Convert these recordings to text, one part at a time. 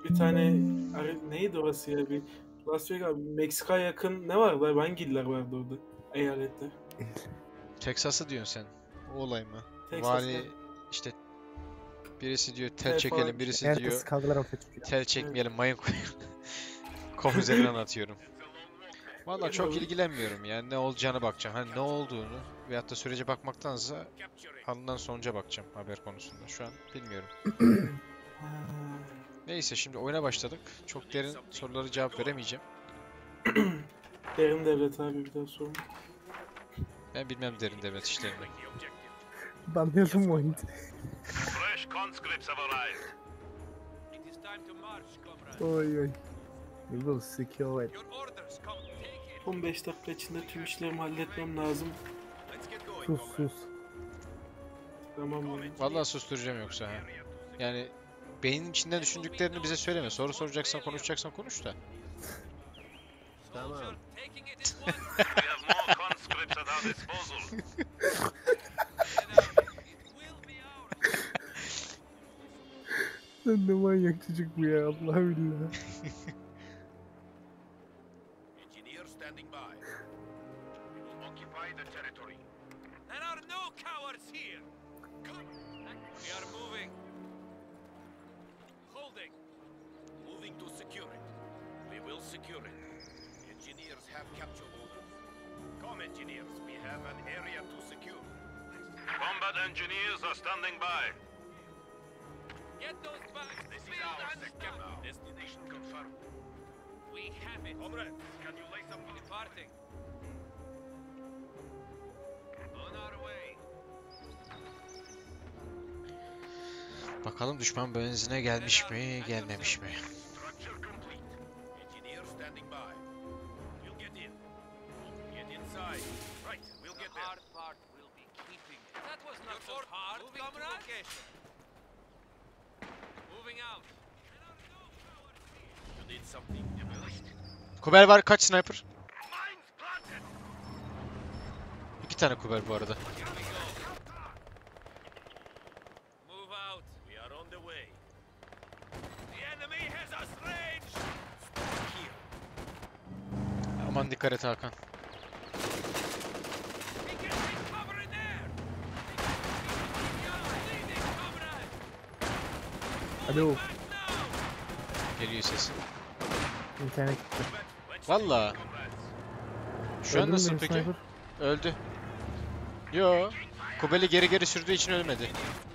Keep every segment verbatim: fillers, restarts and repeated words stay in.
bir tane neydi orası ya, bir Las Vegas, Meksika'ya yakın ne vardı? Hangi iller vardı orada? Eyalette. Texas'ı diyorsun sen. O olay mı? Texas'ta. Vali işte birisi diyor tel Tel çekelim, falan. birisi diyor Ertesi kaldılar ortaya çıkıyor. tel çekmeyelim, mayın koyalım. Konu üzerinden atıyorum. Valla çok ilgilenmiyorum yani, ne olacağını bakacağım. Hani ne olduğunu veyahut da sürece bakmaktansa alınan sonuca bakacağım haber konusunda. Şu an bilmiyorum. Neyse, şimdi oyuna başladık. Çok derin soruları cevap veremeyeceğim. Derin devlet abi, bir daha sorun. Ben bilmem derin devlet işlerini. Banlayalım mı oyunu? Fresh conscripts have arrived. It is time to march, comrade. Oy oy. We will secure it. Your orders, come take it. on beş dakika içinde tüm işlerimi halletmem lazım. Let's get going, Sus comrade. sus. Tamam mı? Vallahi susturacağım yoksa ha. Yani beynin içinden düşündüklerini bize söyleme. Soru soracaksan, konuşacaksan konuş da. Soldier, taking it at once. We have more conscripts at our disposal. It will be ours. Sen ne manyak çocuk bu ya, Allah billah. Engineers standing by. We will occupy the territory. There are no cowards here. Come. We are moving. Holding. Moving to secure it. We will secure it. Engineers have capture orders. Come, engineers. We have an area to secure. Combat engineers are standing by. Get those bags This is filled our and sector stocked. now. Destination confirmed. We have it. Comrades, can you lay some... Departing. On our way. Bakalım düşman benzine gelmiş mi, gelmemiş mi? Structure complete. Engineers standing by. We'll get in. Get inside. Right, we'll The get there. hard part will be keeping it. That was not so hard, comrade. Moving out. You need something demolished. Kuber var, kaç sniper? Mines planted! İki tane kuber bu arada. Here we go. Move out. We are on the way. The enemy has us ranged. Stop here. Aman dikkat et Hakan. We can take cover in there. Leading, comrade. Alo. Back now. Geliyor sesin. İnternet gitti. Valla. Şu an Öldü mü nasıl benim peki? sniper? Öldü. Yo. Kubeli geri geri sürdüğü için ölmedi.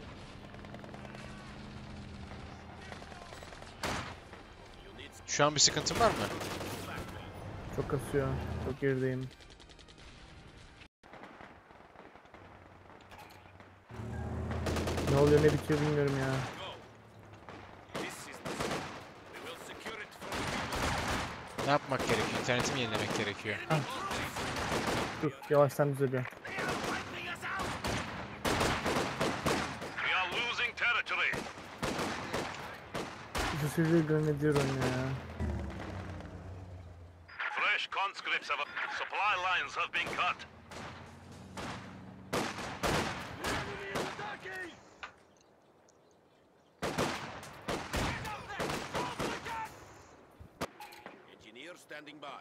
Şu an bir sıkıntın var mı? Çok kasıyor. Çok gerideyim. Ne oluyor ne bitiyor bilmiyorum ya. This is the zone. We will secure it from Ne yapmak gerekiyor? İnternetimi yenilemek gerekiyor. Dur yavaştan düzeliyor. We are losing territory. Şu sivri grenadier oynuyor ya. Fresh conscripts have... Supply lines have been cut. Engineers standing by.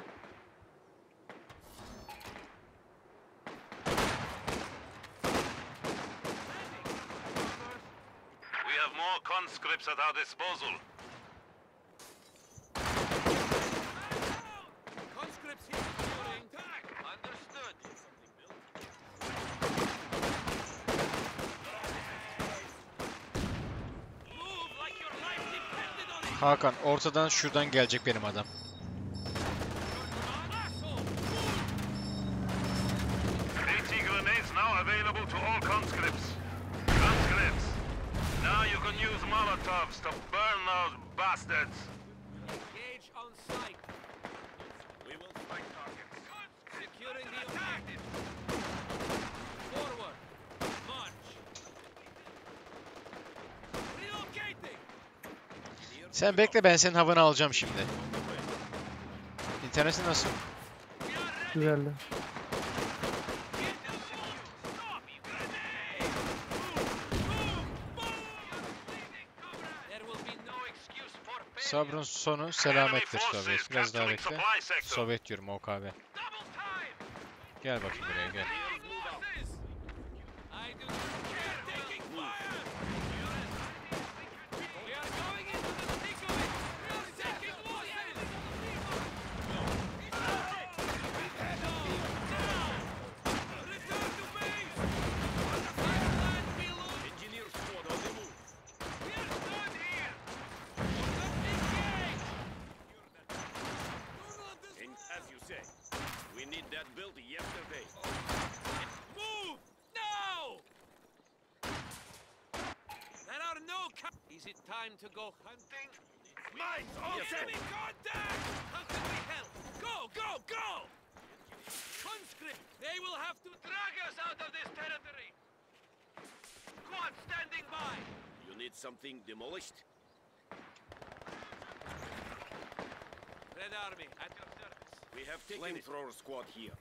We have more conscripts at our disposal. Conscripts here. Securing. Understood. Move like your life depended on it. Hakan, ortadan şuradan gelecek benim adam. Asshole. AT grenades now available to all conscripts. Conscripts, now you can use Molotovs to burn those bastards. Engage on sight. We will strike targets. Securing the objective. Forward. March. Relocating. Sen bekle, ben senin havanı alacağım şimdi. İnternetin nasıl? We are ready. Güzeldi. Get them all. Stop. Grenade. Move. Move. Move. There will be no excuse for Sabrın sonu selamettir Sovyet. Biraz daha bekle. Sovyet diyorum O K B. Gel bakayım buraya gel. As you say, we need that built yesterday. Move now! There are no ca- Is it time to go hunting? Mines all Enemy contact! How can we help? Go, go, go! Conscript, they will have to drag us out of this territory. Squad standing by. You need something demolished? Red Army at your service. We have taken flamethrower squad here.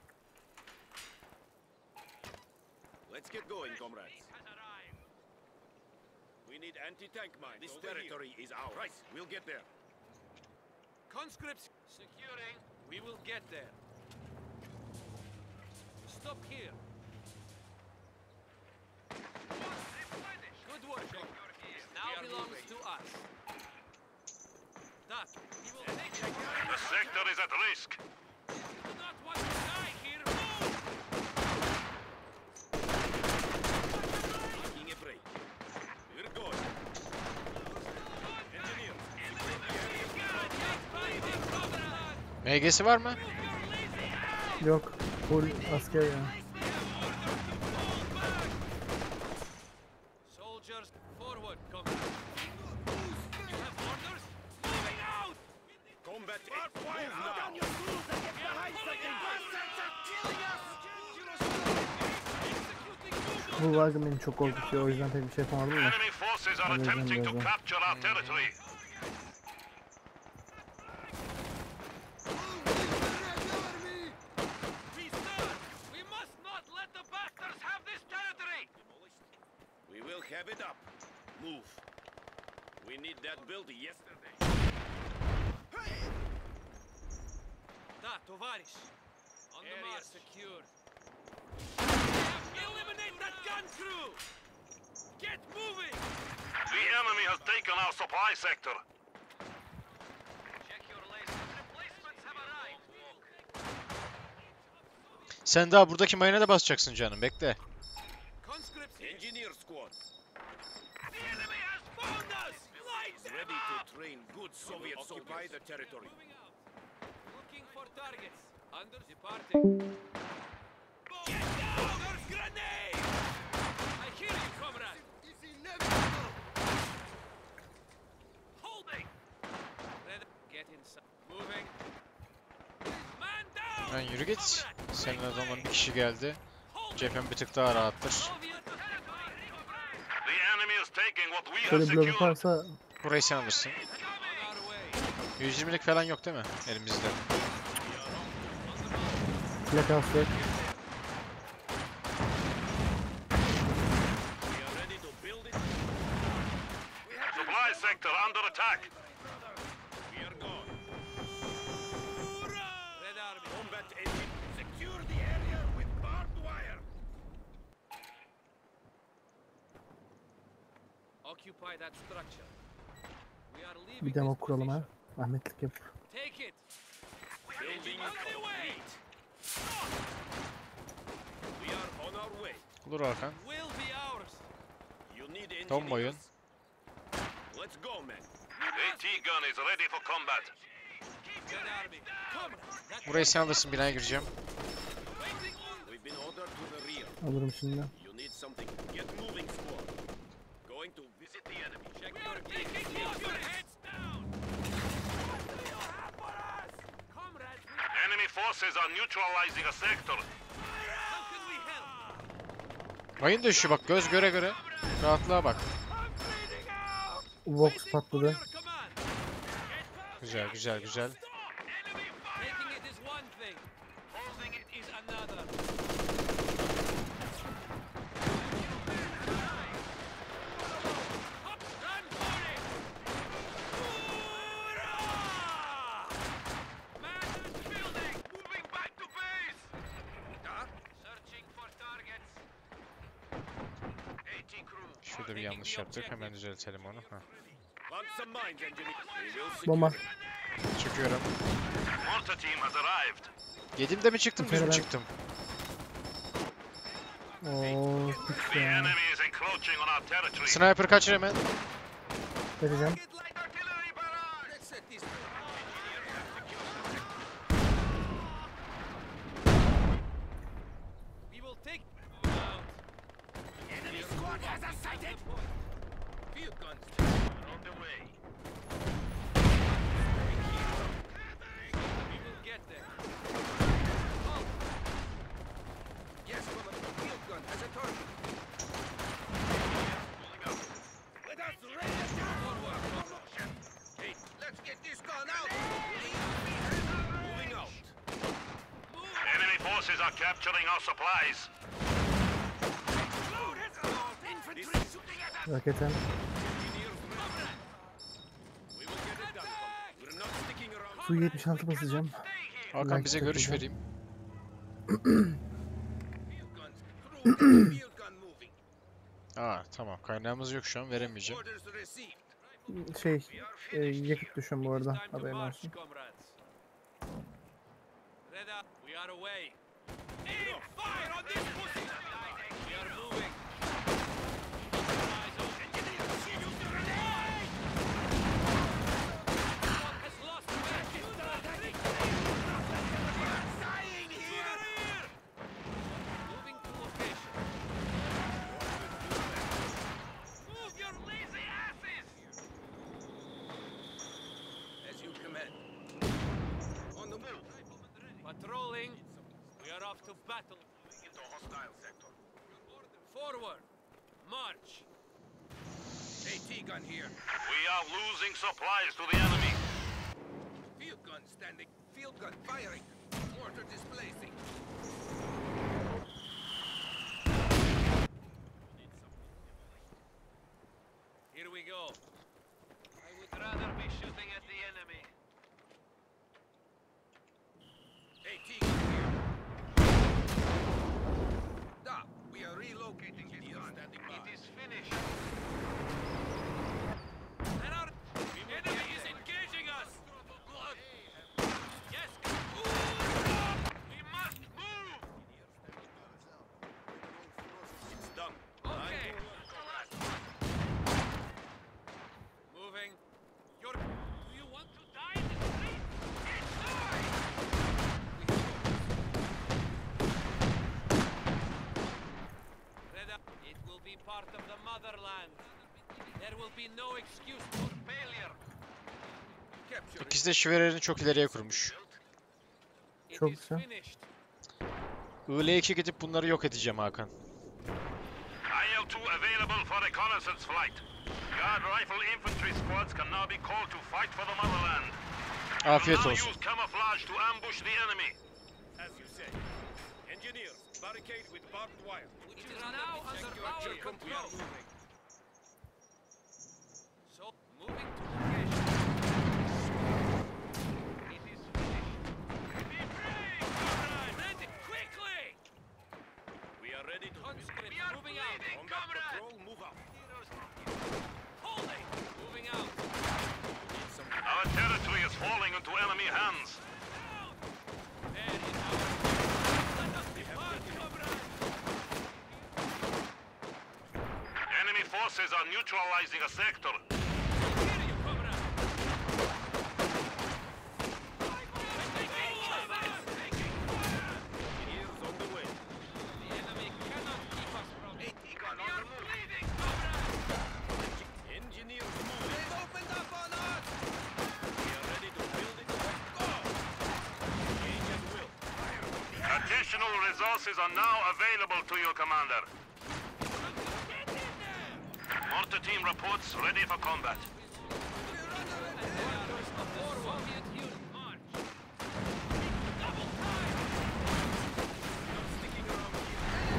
Let's get going, comrades. Has arrived. We need anti-tank mines. This territory is ours. Right, we'll get there. Conscripts securing. We will get there. Stop here. Good work. It now belongs to us. That we will take it. The sector is at risk. Do not want to die here. Move! Taking a break. We're going. M G'si var mı? Yok. Full asker ya. Soldiers forward, come. You have orders? Moving out! Combat fire now. Bu wagon beni çok korkutuyor. O yüzden pek bir şey yapamadım da. Enemy forces are O yüzden attempting to biraz daha. capture our territory. We stand! We must not let the bastards have this territory! We will have it up. Move. We need that built yesterday. Da, товарищ! On the march. Secured. Eliminate that gun crew! Get moving! The enemy has taken our supply sector. Check your laces. Replacements have arrived. Sen daha buradaki mayına da basacaksın canım. Bekle. Conscripts here. Engineer squad The enemy has found us! Light is them ready up! to train good Soviet occupy the territory. Moving out. Looking for targets. Under departing. Get down! There's grenade! I hear you, comrade. It's inevitable. Holding. Red. Get inside. Moving. Man down. Lan yürü git. Comrade. Senin adamın bir kişi geldi. Hold it. Cephen bir tık daha rahattır. Soviet territory. The enemy is taking what we have Şöyle bir blok secured. varsa Burayı sen alırsın. On our way. yüz yirmilik falan yok değil mi elimizde? plakası yok. We are ready to build it. Supply sector under attack. We are gone. Red Army. Combat engine. Secure the area with barbed wire. Occupy that structure. We are leaving Bir demo this kuralım ha. position. Ahmetlik yap. Take it. Building is complete. We are on our way. Olur Hakan. Will be ours. You need engineers. Tom boyun. Let's go, men. AT gun is ready for combat. Red Army. Come. That Burayı sen alırsın, binaya gireceğim. waiting on. We've been ordered to the rear. Alırım şimdi. You need something. Get moving, squad. Going to visit the enemy. Check your taking keep your heads down. What do you have for us? Comrades, we- Enemy forces are neutralizing a sector. how can we help? Mayın düşüyor bak, göz göre göre. Rahatlığa bak. I'm bleeding out. Vox Waiting for patladı. your command. Güzel güzel güzel. Enemy fire. Taking it is one thing. Holding it is another. Run for it. Şurada bir yanlış yaptık. Hemen düzeltelim onu. Heh. Plant some mines, engineers. We will secure Bomba. it. Çıkıyorum. Mortar team has arrived. Yedim de mi çıktım, düz mü kere ben- çıktım? Oo, hiç The ya. enemy is encroaching on our territory. Sniper kaçır hemen. Vereceğim. Get light artillery barrage. Let's set this. We will take out. Enemy squad has us sighted. Field guns are on the way. We will get there. Yes, woman. Field gun has a target. Let us raise forward. Hey, let's get this gun out. Moving out. Enemy forces are capturing our supplies. Infantry shooting at us. Raketen. We will get it done. We're not sticking around. Su yetmiş altı basacağım. Hakan Like bize görüş takacağım. vereyim. Field guns. Through. Field gun moving. Aa tamam, kaynağımız yok şu an, veremeyeceğim. Orders received. Şey, e, yakıt düşün bu arada. Time to Haberin march, olsun. comrades. Reda, we are away. Aim fire on this pussy! We are moving. Eyes open. Use the grenade! One has lost the back. Dying here. Moving to location. Move your lazy asses! As you command. On the move. Patrolling. We are off to battle. Into hostile sector. Forward. March. AT gun here. We are losing supplies to the enemy. Field gun standing. Field gun firing. Mortar displacing. Here we go. I would rather be shooting at the enemy. AT gun here. Da, we are relocating this gun. Standing by. It is finished. And our enemy is engaging us. Yes. We must move. It's done. Okay. Moving. You're. Do you want to die in the street? Reda, it will be part of the motherland. There will be no excuse for failure. Capture it. İkisi de şivelerini çok ileriye kurmuş. It Çok is güzel. finished. I L iki gidip bunları yok edeceğim Hakan. I L two available for reconnaissance flight. Guard rifle infantry squads can now be called to fight for the motherland. Afiyet Now olsun. use camouflage to ambush the enemy. As you say. Engineers, barricade with barbed wire. Which is now under our control. So, moving to location. It is finished. Be brave, comrade! Ready, quickly! We are ready to Conscript We are moving out. bleeding, comrade! Patrol, move out. Holding! Moving out. Our territory is falling into enemy hands. There is our... Let us depart, comrade! Enemy forces are neutralizing a sector. Hear you, comrade! Engineers on the way. The enemy cannot keep us from... AT gun We on are the move. bleeding, comrade! Engineers move. They've opened up on us. We are ready to build it. Go. Engage at will. Additional resources are now available to you, Commander. Mortar team reports ready for combat. Soviet unit, march! Double time! Not sticking around here.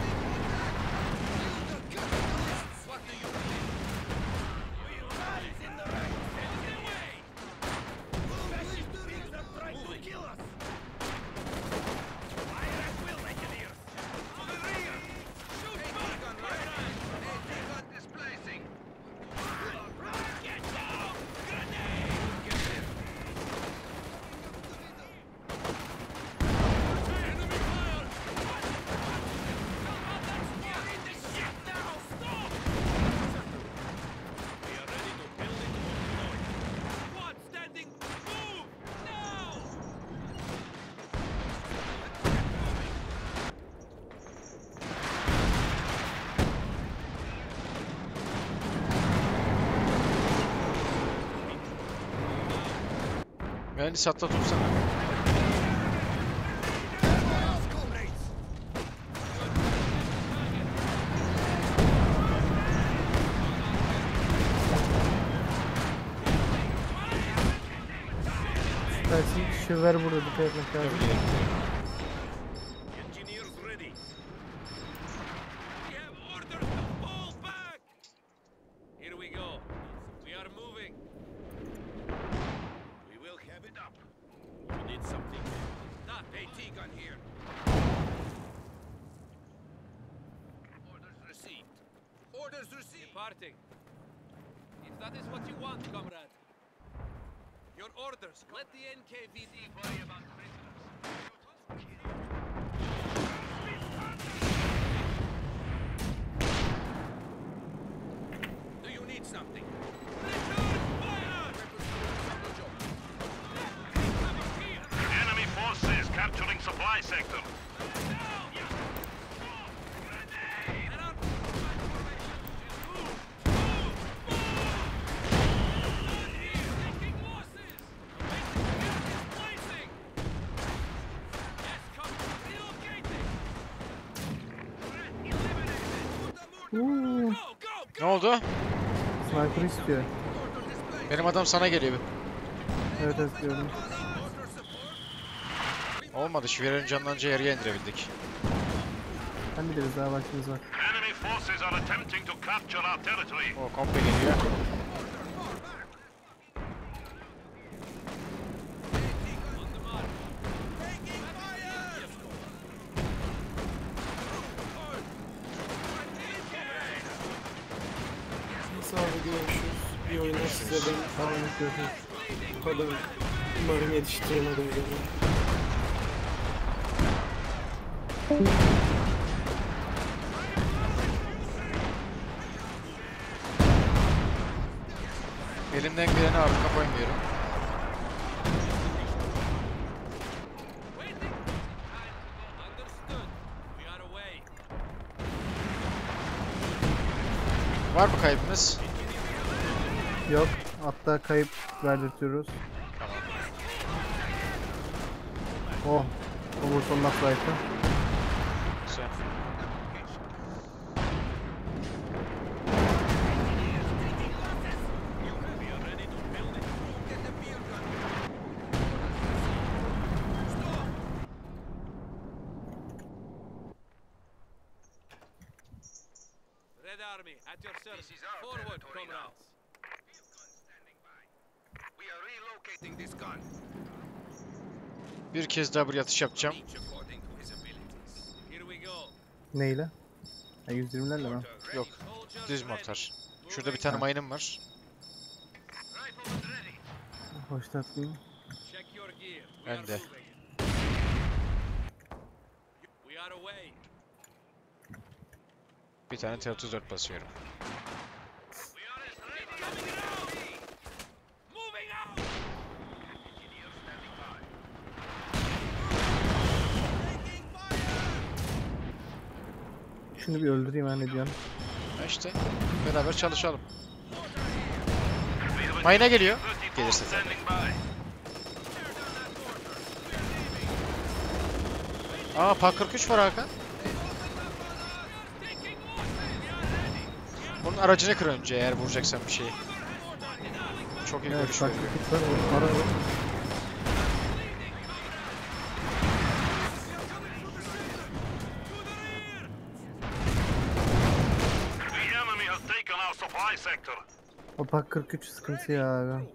What do you need? We rise in the ranks. Enemy way! Fascist pigs are trying to kill us. Fire at will, engineers. To the rear. Shoot AT back! gun right. AT gun displacing. Mühendis hatta tutsana. Tersi şöver burada dikkat etmek lazım. Engineers ready. We have orders to fall back! Here we go. We are moving. We will have it up. You need something. Not AT gun here. Orders received. Orders received. Departing. If that is what you want, comrade. Your orders. Let the N K V D worry about prisoners. Do you need something? Return fire! Cover here! Enemy forces capturing supply sector. And our formation. Move! Move! Move! Taking losses! Displacing! Yes, come! Relocating! Threat eliminated! Uuu. Go, go, Ne oldu? Sniper istiyor. Benim adam sana geliyor. Evet evet gördüm. Olmadı. Şiverin canlanınca yarıya indirebildik. Sen biliriz daha vaktimiz var. Enemy forces are attempting to capture our territory. O komple geliyor. on the march! Nasıl abi görüşürüz. Bir oyunda size ben Tamam görüşürüz. bu kadar umarım yetiştiremedim. Yani. Elimden geleni ardına koymuyorum. Waiting! Understood. We are away. Var mı kaybımız? Yok. Hatta kayıp verdirtiyoruz. Tamam. Oh. Overson laf rifle. Güzel. Red Army, at your service. This is our Forward, territory now. comrades. Standing by. We are relocating this gun. Bir kez daha bir yatış yapacağım. Each according to his abilities. Here we go. Neyle? Ha, yüz yirmilerle mi? Mortar ready. Yok. Soldiers Düz ready. mortar. Şurada bir tane mayınım var. Riflemen ready. Hoşlatmayayım. Check your gear. We Ben are de. moving. We are away. Bir tane T otuz dört basıyorum. We are as ready. Coming around. Moving out. Engineers standing by. Şunu bir öldüreyim ha ne diyorsun? Ha işte. Beraber çalışalım. Mayına geliyor. Gelirse tabii. Standing by. Aa Pak kırk üç var Hakan. Taking losses. We are ready. Bunun aracını kır önce eğer vuracaksan bir şeyi. Çok iyi Evet görüş bak veriyor. git var. o Para var. The enemy has taken our supply sector. O pak kırk üç sıkıntı ya abi.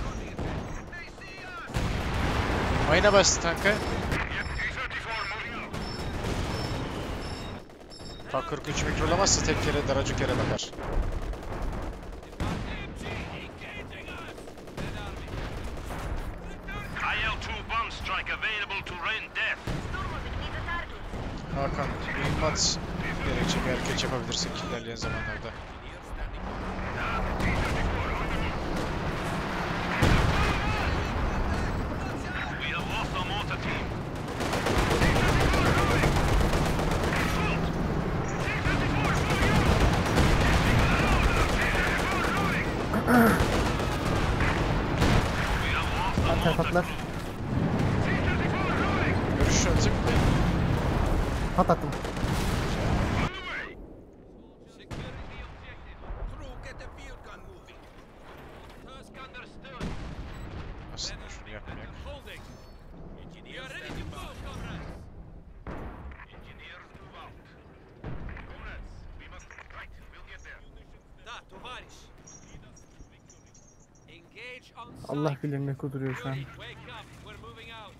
Mayına bastı tanka. T thirty-four moving out. Pak kırk üç mikrolamazsa tek kere daracık yere bakar. Engaging us. Red Army. I L two bomb strike available to rain death. Hakan, mühimmat gerekçe bir hareket yapabilirsek ilerleyen zamanlarda. We have lost our mortar team. We have lost our Patlar patlar. Görüş açık. Patlattım. Securing the objective. Crew, get the field gun moving. Task understood. Aslında şunu yapmayak. Holding. We Engineers are ready to standing move, by. comrades. Engineers move out. Comrades, we must... Right, we'll get there. Da, tovarish. Engage on site. Allah bilir ne kuduruyor şu an. Yuri, wake up. We're moving out.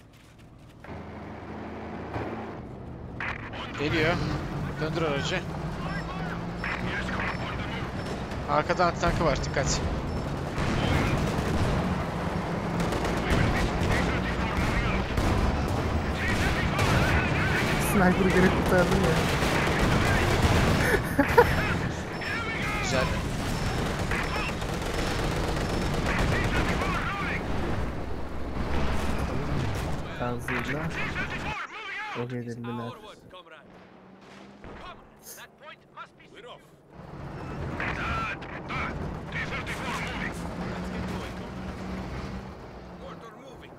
Geliyor. Döndür aracı. Arkada anti-tankı var. Dikkat. Sniper'ı geri kurtardım ya. Güzel. Kazıyla yok edildiler. Forward, comrade. Come. That point must be We're off. secured. T thirty-four moving. Let's get going, comrade. Order moving.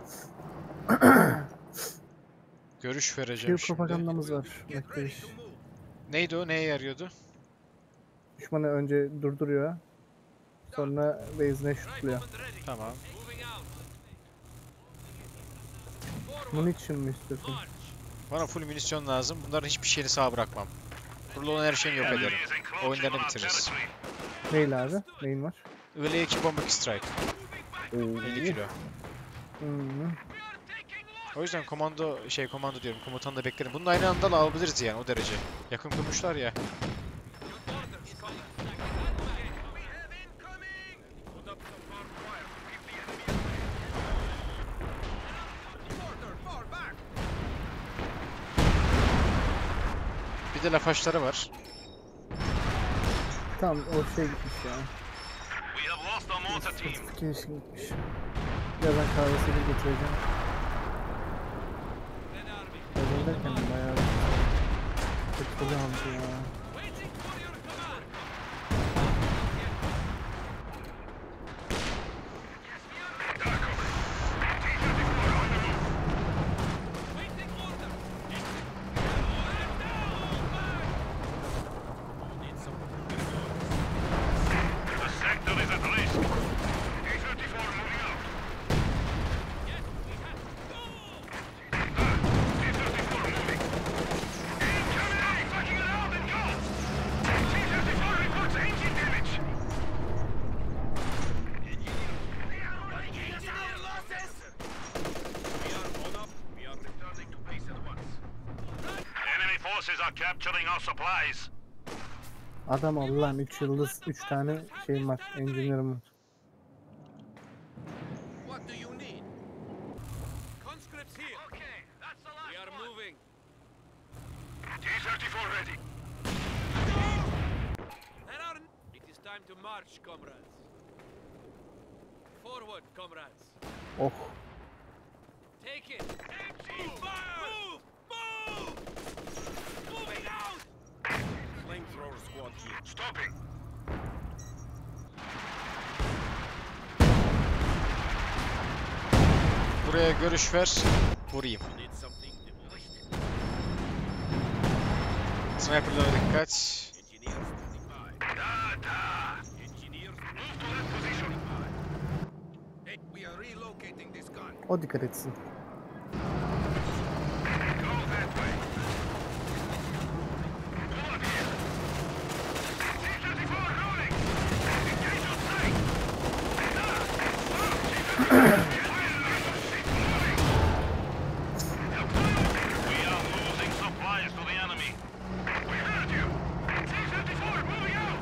Görüş Bir vereceğim şimdi. propagandamız var. Get Net ready beş. to move. Neydi o? Neye yarıyordu? Düşmanı önce durduruyor. Sonra base'ine şutluyor. Rifleman ready. Tamam. Moving out. Bunun Forward. için mi istiyorsun? March. Bana full münisyon lazım. Bunların hiçbir şeyini sağ bırakmam. Kurulu olan her şeyini yok ederim. Oyunlarını bitiririz. Neyle abi? Neyin var? I L iki Bombing Strike. elli kilo. Hmm. We are taking loss. O yüzden komando şey komando diyorum. Komutanı da beklerim. Bunun aynı anda alabiliriz yani o derece. Yakın kurmuşlar ya. Your orders, comrade. We have incoming. Put up some barbed wire to keep the enemy away. Order, fall back. Bir de lafaşları var. Tamam o şey gitmiş ya. We have lost our mortar team. Fortification gitmiş. Birazdan kahvesini getireceğim. Red Army. Öyle derken bayağı kötü aldı ya. Waiting for your command. Waiting order. The sector is at risk. T thirty-four moving out. Yes, we have. Go! T thirty-four moving. Incoming! Backing it out and go! T thirty-four reports engine damage. Engineer losses! We are on up. We are returning to base at once. Enemy forces are capturing our supplies. Adam Allah'ım üç yıldız üç tane şeyim var. Engineer'ım var. What do you need? Conscripts here. Okay, that's the last We are one. moving. T thirty-four ready. There are. It is time to march, comrades. Forward, comrades. Oh. Take it. Move! Move! Move! Moving out! Flamethrower squad here. Stopping. Buraya görüş ver. Vurayım. Need something demolished. Sniper'lara dikkat. Engineers standing by. Da da. Engineers move to that position. Hey, we are relocating this gun. O dikkat etsin. Go that way. Pull up here. T thirty-four rolling. Engage on sight. Da. T thirty-four. We are losing supplies to the enemy. We heard you. T thirty-four moving out.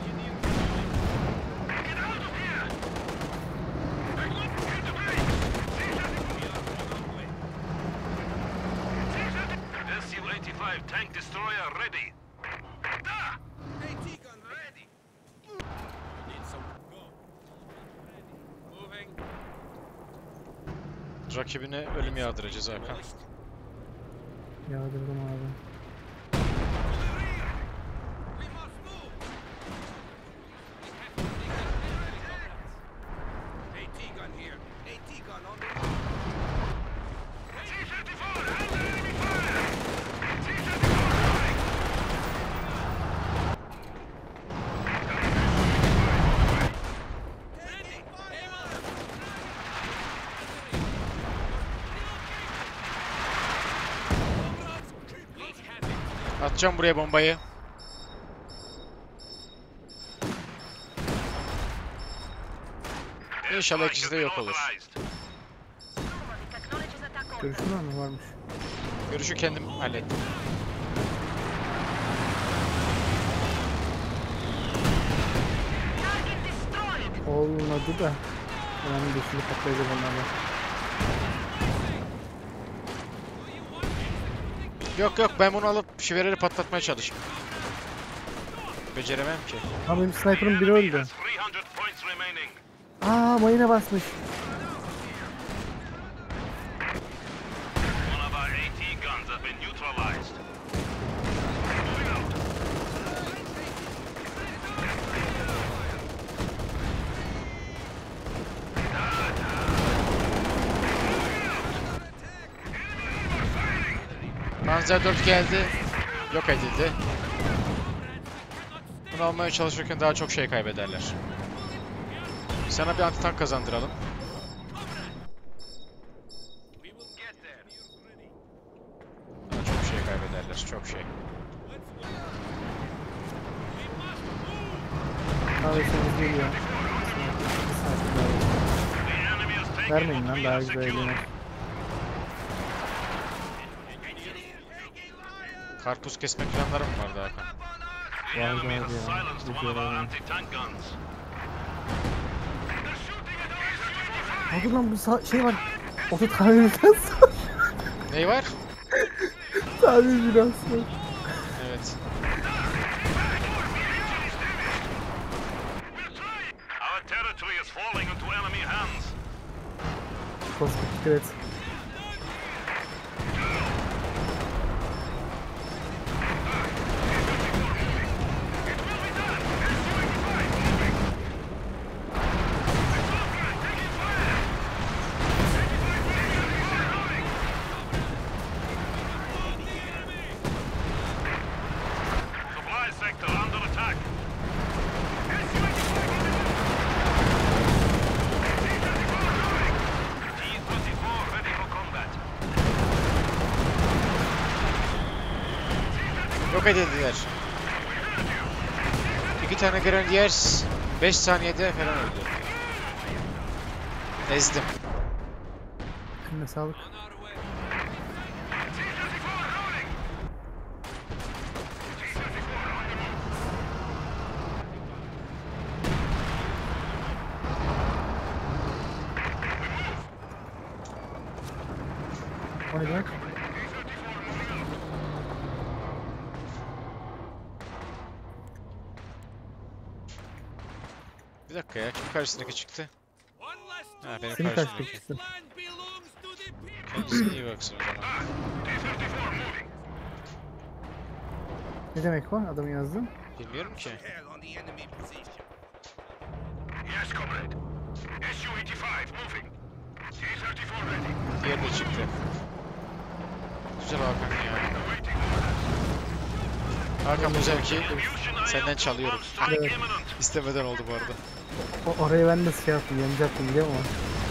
Get out of here. Hey, look, get the base. T thirty-four. We are on our way. T thirty. S U eighty-five tank destroyer ready. Da. AT gun ready. Need some. Go. Moving. Rakibine ölüm yağdıracağız Hakan. Demolished. Yağdırdım abi. To the rear. We must move. We have to take that area, comrades. AT gun here. AT gun Atacağım buraya bombayı. İnşallah ikisi de yok olur. Görüşün var mı? Varmış. Görüşü kendim hallettim. Olmadı da. Önemli değil. Şimdi patlayacak onlarla. Yok yok, ben bunu alıp şiveleri patlatmaya çalışayım. Beceremem ki. Ama benim sniper'ım biri öldü. three hundred points remaining. Aa, mayına basmış. One of our AT guns has been neutralized. Moving out. Panzer dört geldi. Yok edildi. Bunu almaya çalışırken daha çok şey kaybederler. Sana bir antitank kazandıralım. We will get there. Daha çok şey kaybederler, çok şey. Kahvesiniz geliyor. Bir saat daha var. The enemy has taken Vermeyin what lan, we daha have güzel secured. eğlenir. Karpuz kesme planlarım vardı Hakan. The Vay enemy be has ya, silenced one of our güzel. anti-tank guns. They're shooting at our Aa, dur lan, bu sa- şey var. Oto tamirden sonra. Ney var? Tamir biraz sonra. Evet. Our territory is falling into enemy hands. Koskut, evet. Supply sector under attack. T twenty-four ready for combat. Yok edildiler. İki tane Grenadiers beş saniyede falan öldü. Ezdim. Eline sağlık. On our way. O ne demek? Bir dakika ya, kim karşısındaki çıktı? One less Ha, tool. benim Senin karşımdaki. kaçtı çıktı. Land belongs to the people. Kendisine iyi baksın o zaman. T thirty-four moving. Ne demek o? Adamı yazdın. Bilmiyorum ki. Hell on the enemy position. Yes, comrade. S U eighty-five moving. T thirty-four ready. Diğeri de çıktı. Güzel Hakan ya. Awaiting orders. Hakan bu zevki Fusion senden I L çalıyorum. strike Evet. imminent. istemeden oldu bu arada. O, oraya ben de şey yaptım, yanacaktım biliyor musun?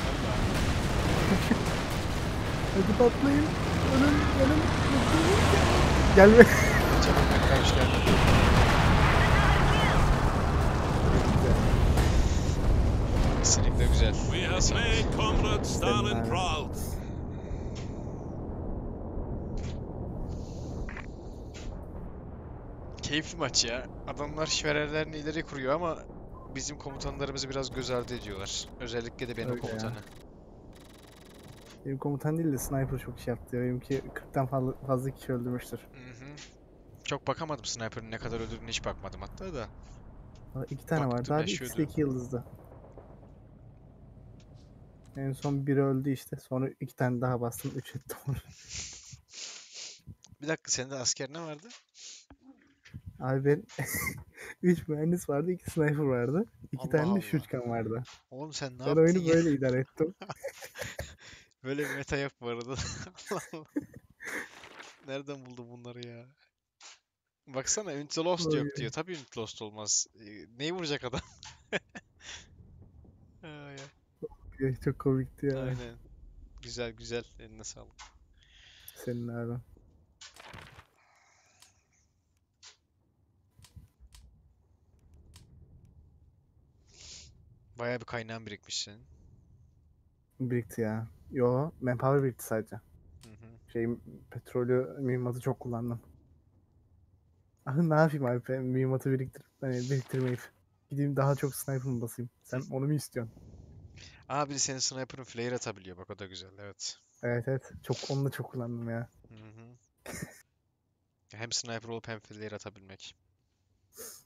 Hadi patlayın. Ölün, ölün. Gelme. Çabuk karşı geldi. Kesinlikle güzel. We have Neyse. made Comrade Stalin Senin proud. Keyifli maç ya. Adamlar şiverelerini ileri kuruyor ama bizim komutanlarımızı biraz göz ardı ediyorlar. Özellikle de benim Öyle ya. komutanı. Benim komutan değil de sniper çok şey yaptı. Benimki kırktan fazla, fazla kişi öldürmüştür. Hı hı. Çok bakamadım sniper'ın ne kadar öldürdüğüne, hiç bakmadım hatta da. Aa, İki tane var. Baktım, Daha bir yaşıyordu. ikisi de iki yıldızdı. En son biri öldü işte. Sonra iki tane daha bastım. Üç etti onu. Bir dakika, senin de asker ne vardı? Abi ben üç mühendis vardı, iki sniper vardı. iki Allah tane de Allah. şutkan vardı. Oğlum sen ne Ben yaptın oyunu ya? böyle idare ettim. Böyle bir meta yok bu arada. Allah Allah. Nereden buldun bunları ya? Baksana Unit Lost Oy, yok diyor. Tabii Unit Lost olmaz. Ee, neyi vuracak adam? Ay, oy, çok komikti ya. aynen. Güzel güzel. Eline sağlık. Senin abi. Bayağı bir kaynağın birikmiş senin. Birikti ya. Yo, manpower birikti sadece. Hı hı. Şey, petrolü, mühimmatı çok kullandım. Ah, ne yapayım abi, ben mühimmatı biriktirip, hani biriktirmeyip gideyim daha çok sniper mı basayım? Sen onu mu istiyorsun? Aa bir de senin sniper'ın flare atabiliyor. Bak o da güzel. Evet. Evet evet. Çok, onu da çok kullandım ya. Hı hı. Hem sniper olup hem flare atabilmek.